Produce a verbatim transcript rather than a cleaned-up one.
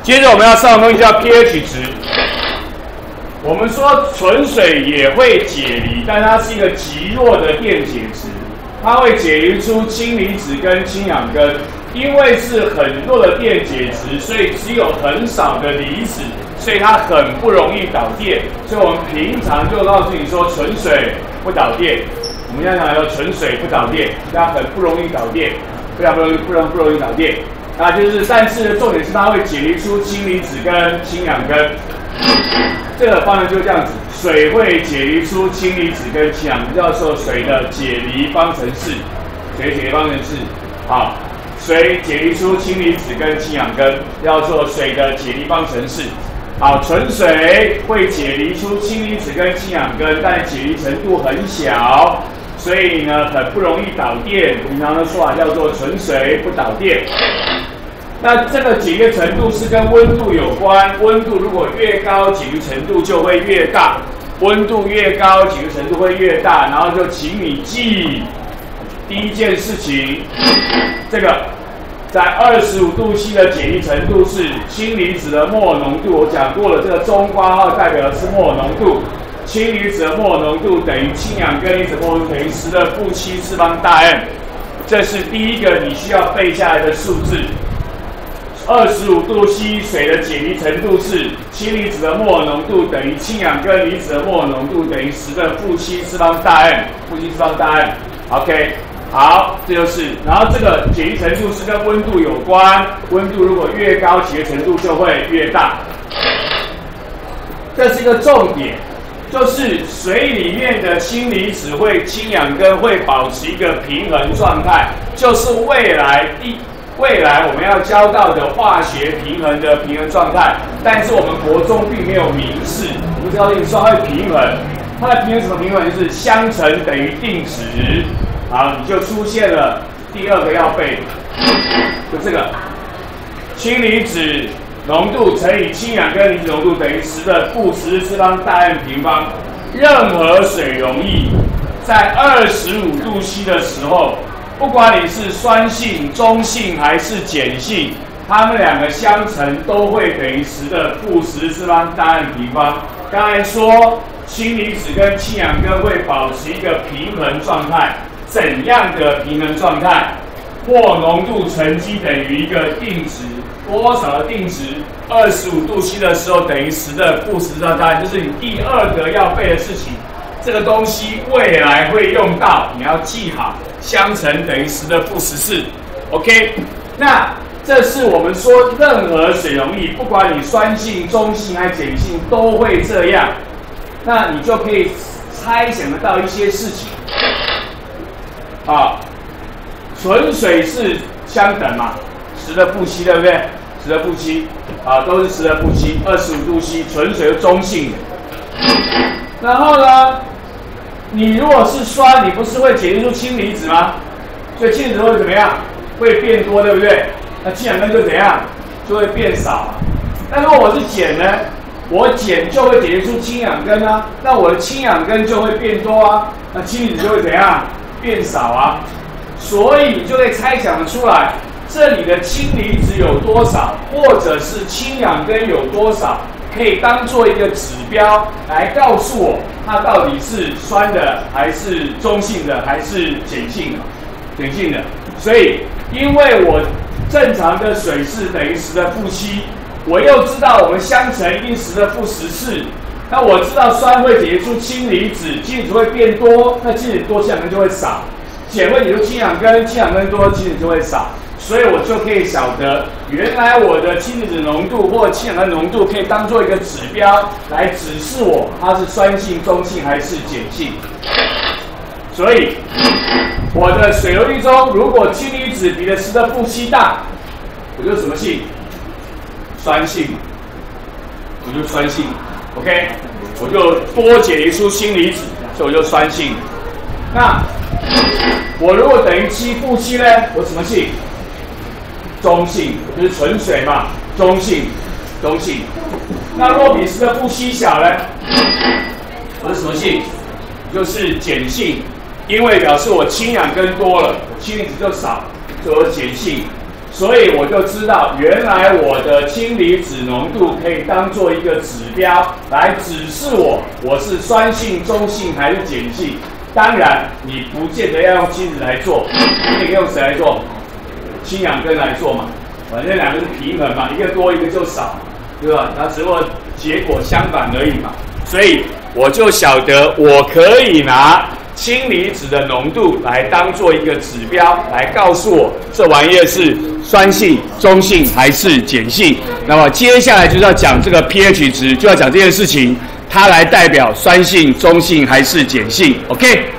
接着我们要上的东西叫 pH 值。我们说纯水也会解离，但它是一个极弱的电解质，它会解离出氢离子跟氢氧根。因为是很弱的电解质，所以只有很少的离子，所以它很不容易导电。所以我们平常就告诉你说，纯水不导电。我们现在讲说纯水不导电，它很不容易导电，非常不容易，不容不容易导电。那就是，但是重点是它会解离出氢离子跟氢氧根。这个方程就这样子，水会解离出氢离子跟氢氧根，叫做水的解离方程式。水解离方程式，好。水解离出氢离子跟氢氧根，叫做水的解离方程式。好，纯水会解离出氢离子跟氢氧根，但解离程度很小，所以呢很不容易导电。平常的说法叫做纯水不导电。那这个解离程度是跟温度有关，温度如果越高，解离程度就会越大；温度越高，解离程度会越大。然后就请你记第一件事情，这个。在二十五度 C 的解离程度是氢离子的摩尔浓度，我讲过了，这个中括号代表的是摩尔浓度，氢离子的摩尔浓度等于氢氧根离子摩尔浓度等于十的负七次方大 M， 这是第一个你需要背下来的数字。二十五度 C 水的解离程度是氢离子的摩尔浓度等于氢氧根离子的摩尔浓度等于十的负七次方大 M， 负七次方大 M，OK。好，这就是，然后这个解离程度是跟温度有关，温度如果越高，解离程度就会越大。这是一个重点，就是水里面的氢离子会氢氧根会保持一个平衡状态，就是未来一未来我们要教到的化学平衡的平衡状态。但是我们国中并没有明示，我们只告诉你说它会平衡，它的平衡什么平衡？就是相乘等于定值。好，你就出现了第二个要背，就这个氢离子浓度乘以氢氧根离子浓度等于十的负十次方大 M 平方。任何水溶液在二十五度 C 的时候，不管你是酸性、中性还是碱性，它们两个相乘都会等于十的负十次方大 M 平方。刚才说氢离子跟氢氧根会保持一个平衡状态。怎样的平衡状态？摩尔浓度乘积等于一个定值，多少的定值？二十五度 C 的时候等于十的负十次方大 M， 就是你第二个要背的事情。这个东西未来会用到，你要记好，相乘等于十的负十四。OK， 那这是我们说任何水溶液，不管你酸性、中性还是碱性，都会这样。那你就可以猜想得到一些事情。啊，纯水是相等嘛，十的负七，对不对？十的负七，啊，都是十的负七，二十五度 C， 纯水是中性的。然后呢，你如果是酸，你不是会解离出氢离子吗？所以氢离子会怎么样？会变多，对不对？那氢氧根就怎样？就会变少。那如果我是碱呢？我碱就会解离出氢氧根啊，那我的氢氧根就会变多啊，那氢离子就会怎样？变少啊，所以你就可以猜想得出来，这里的氢离子有多少，或者是氢氧根有多少，可以当做一个指标来告诉我它到底是酸的，还是中性的，还是碱性的，碱性的。所以，因为我正常的水是等于十的负七，我又知道我们相乘一定十的负十四。那我知道酸会解离出氢离子，氢离子会变多，那氢离子多，氢氧根就会少；碱会解出氢氧根，氢氧根多，氢离子就会少。所以我就可以晓得，原来我的氢离子浓度或氢氧根浓度可以当做一个指标来指示我它是酸性、中性还是碱性。所以我的水溶液中，如果氢离子比的十的负七大，我就什么性？酸性，我就酸性。OK， 我就多解离出氢离子，所以我就酸性。那我如果等于七负七呢？我什么性？中性，就是纯水嘛，中性，中性。那若比十的负七小呢？我是什么性？就是碱性，因为表示我氢氧根多了，氢离子就少，所以我碱性。 所以我就知道，原来我的氢离子浓度可以当做一个指标来指示我，我是酸性、中性还是碱性。当然，你不见得要用氢子来做，你可以用谁来做？氢氧根来做嘛，反正两个是平衡嘛，一个多一个就少，对吧？那只不过结果相反而已嘛。所以我就晓得我可以拿氢离子的浓度来当做一个指标，来告诉我这玩意儿是酸性、中性还是碱性。那么接下来就是要讲这个 pH 值，就要讲这件事情，它来代表酸性、中性还是碱性。OK。